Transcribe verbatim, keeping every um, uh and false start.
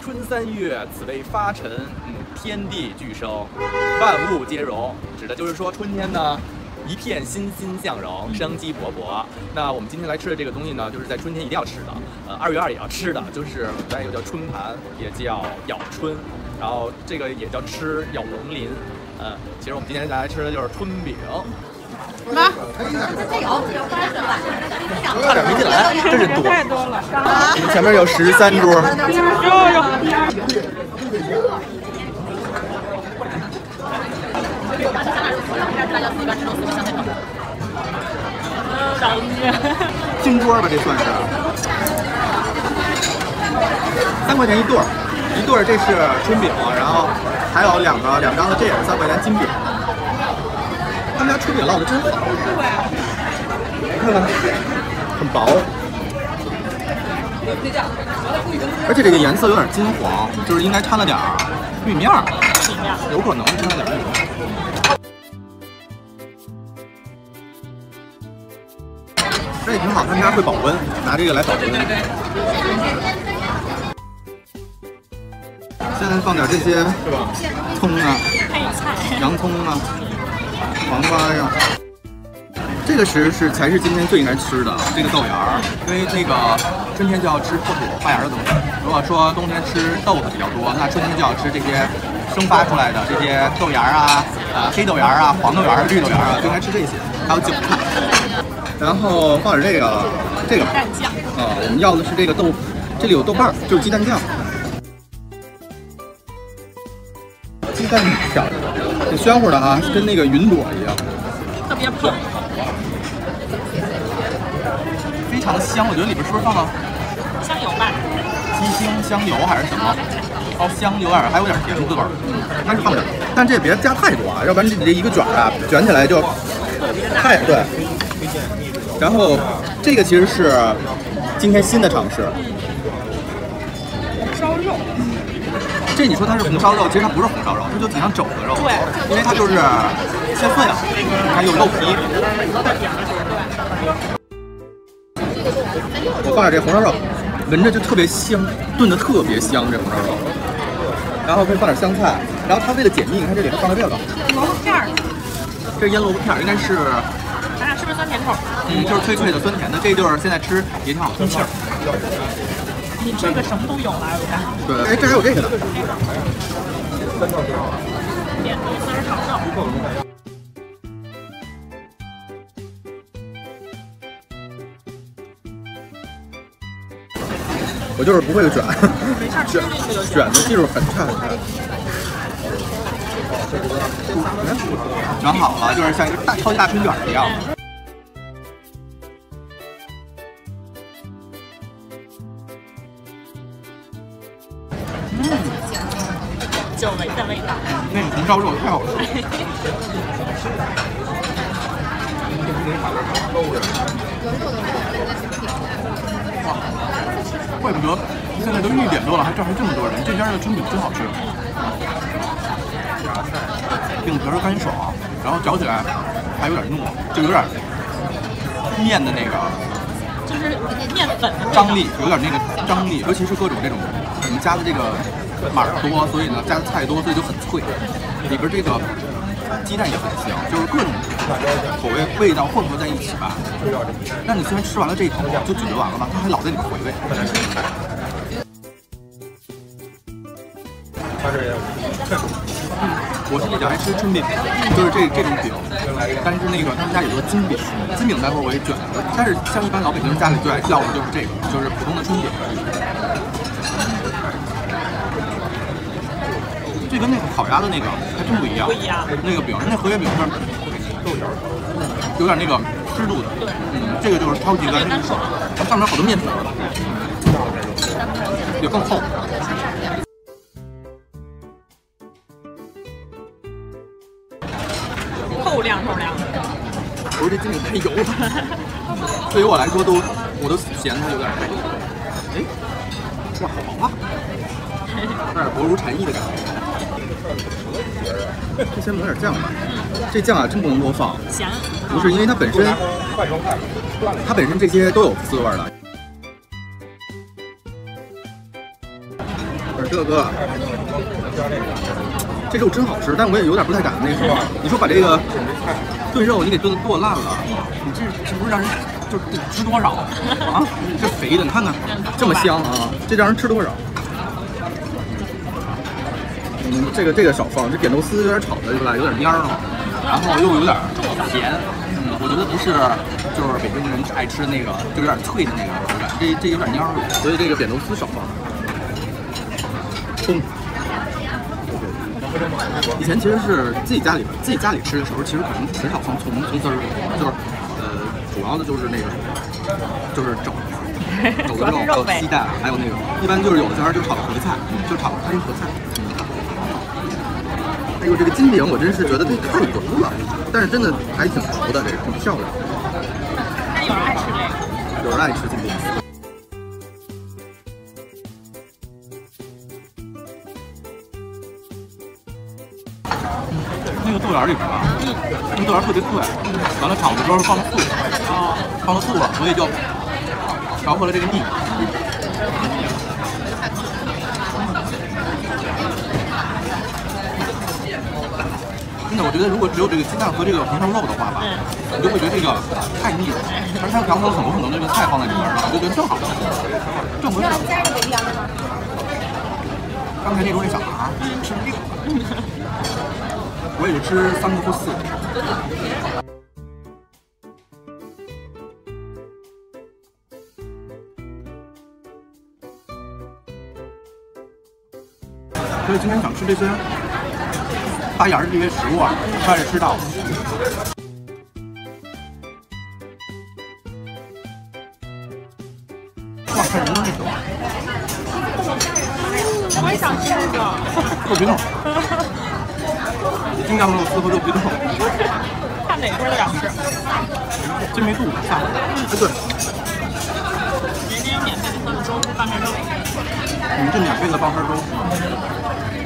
春三月，此谓发陈，嗯，天地俱生，万物皆荣，指的就是说春天呢。 一片欣欣向荣，生机勃勃。那我们今天来吃的这个东西呢，就是在春天一定要吃的，呃，二月二也要吃的，就是咱又叫春盘，也叫咬春，然后这个也叫吃咬龙鳞。呃，其实我们今天大家吃的就是春饼。 妈， 差点没进来，真是多， 太多了。 我们前面有十三桌。 有有。 精桌吧，这算是三块钱一对儿，一对儿这是春饼，然后还有两个两张的，这也是三块钱金饼。他们家春饼烙的真好，看看，很薄，而且这个颜色有点金黄，就是应该掺了点玉米面儿，有可能掺了点玉米面。 这也挺好，他们家会保温，拿这个来保温。对对对。现在放点这些葱啊、洋葱啊、黄瓜呀、啊。这个是是才是今天最应该吃的这个豆芽儿，因为那个春天就要吃破土发芽的东西。如果说冬天吃豆子比较多，那春天就要吃这些生发出来的这些豆芽啊、啊黑豆芽啊、黄豆芽、绿豆芽啊，就应该吃这些，还有韭菜。 然后放点这个，这个蛋酱啊，我们要的是这个豆，这里有豆瓣儿，就是鸡蛋酱。鸡蛋片儿，挺宣乎的哈，跟那个云朵一样， 特别胖， 非常香。我觉得里边是不是放了香油吧？ 鸡精、香油还是什么？哦，香有点，还有点甜滋味儿，应该是放点，但这也别加太多啊，要不然这这一个卷啊，卷起来就太对。 然后，这个其实是今天新的尝试， 红烧肉。 这你说它是红烧肉，其实它不是红烧肉，它就挺像肘子肉。 对， 因为它就是切碎了，还有肉皮。我放点这红烧肉，闻着就特别香，炖的特别香这红烧肉。然后可以放点香菜，然后它为了解腻，你看这里头放了这个萝卜片儿。 这腌萝卜片应该是。 咱俩是不是酸甜口？ 嗯，就是脆脆的、酸甜的，这就是现在吃也挺好，通气儿。 你这个什么都有了，我看。 对，哎，这还有这个呢。 点头丝炒肉。 我就是不会卷， 没事，吃进去就行。 卷的技术很差很差。卷好了，就是像一个大超级大春卷一样。 嗯，久违的味道。 那个红烧肉太好吃了。哇，怪不得现在都一点多了，还这儿还这么多人。这家的春饼真好吃，饼皮儿干爽，然后嚼起来还有点糯，就有点面的那个， 就是面粉的张力，有点那个张力，尤其是各种这种。 我们加的这个码多，所以呢加的菜多，所以就很脆。里边这个鸡蛋也很香，就是各种口味味道混合在一起吧。让你虽然吃完了这一口就咀嚼完了吧，它还老在里面回味。我是比较爱吃春饼，就是这这种饼，但是那个他们家有个金饼，金饼待会儿我也卷。但是像一般老北京人家里最爱要的就是这个，就是普通的春饼。 这跟那个烤鸭的那个还真不一样， 不一样。 那个饼，那荷叶饼是有点那个湿度的，嗯，这个就是超级干爽，它上面好多面粉，也更厚。 透亮透亮。 不是这金饼太油了，对于我来说都我都嫌它有点太油。哎，哇，好啊，有点薄如蝉翼的感觉。 这先抹点酱吧，这酱啊真不能多放， 咸。 不是因为它本身，它本身这些都有滋味的，而这个，这肉真好吃，但我也有点不太敢。那时候你说把这个炖肉你给炖剁烂了，你这这不是让人就得吃多少啊？这肥的，你看看这么香啊，这让人吃多少？嗯，这个这个少放，这扁豆丝有点炒的出来有点蔫儿了，然后又有点甜。嗯，我觉得不是，就是北京人爱吃那个，就有点脆的那个口感，这这有点蔫儿，所以这个扁豆丝少放。咚。以前其实是自己家里自己家里吃的时候，其实可能很少放葱葱丝儿，就是呃，主要的就是那个就是肘子、肘子肉还有鸡蛋，还有那个一般就是有的家就炒合菜，就炒干合菜。哎呦，这个金饼我真是觉得这太薄了，但是真的还挺薄的，这个挺漂亮。 但有人爱吃这个， 有人爱吃金饼。那个豆芽里边啊，那个豆芽特别脆，完了炒的时候放了醋，放了醋了，所以就调和了这个腻。真的，我觉得如果只有这个鸡蛋和这个红烧肉的话吧，你就会觉得这个太腻了。但是它调和了很多很多那个菜放在里面，我就觉得正好，正合适。刚才那桌那小孩吃六个。我也就吃三个或四个。所以今天想吃这些发芽的这些食物啊，快是吃到了。哇，看人的那种， 我也想吃这个肉皮冻。京酱肉丝和肉皮冻， 看哪桌都想吃。 真没肚子，下回。哎，对， 人家有免费的酸菜粥，棒菜粥。 嗯，这免费的棒菜粥。